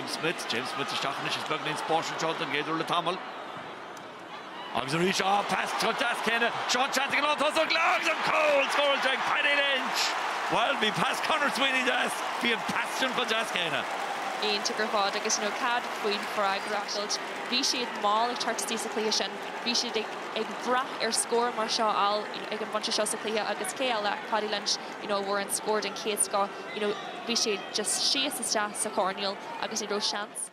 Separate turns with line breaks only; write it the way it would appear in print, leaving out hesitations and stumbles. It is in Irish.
James Smith is talking to she's bugging in Sporting Shot and Gator Latamel. Agus an reach pass to Daskena. Sean chanting along to Glogs and Cole score check Paddy Lynch. Well, be past Connor Sweeney Das. Be a passion for Daskena.
Ian to Grafod agus cad Queen for agrachelt. Bhí siad mála tartí sa clia sin. Bhí siad ag brath score mar seo al ag an bunch of shots sa clia agus céal Paddy Lynch war an scored in case go bhí siad just sias sa corneal agus ro chance.